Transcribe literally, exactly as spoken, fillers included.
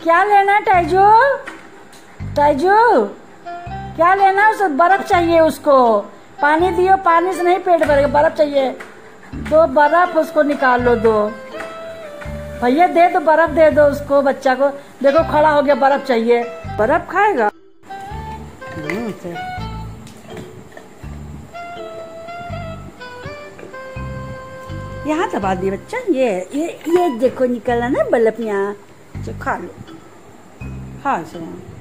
क्या लेना टाइजू? टाइजू क्या लेना? उसे बर्फ चाहिए उसको। पानी दियो, पानी से नहीं पेट भरेगा, बर्फ चाहिए। दो बर्फ उसको निकाल लो दो। भैया दे दो, बर्फ दे दो उसको, बच्चा को। देखो खड़ा हो गया, बर्फ चाहिए। बर्फ खाएगा। यहाँ दबा दिए बच्चा। ये ये ये देखो निकला ना बल्ब यहाँ। खा लो। हाँ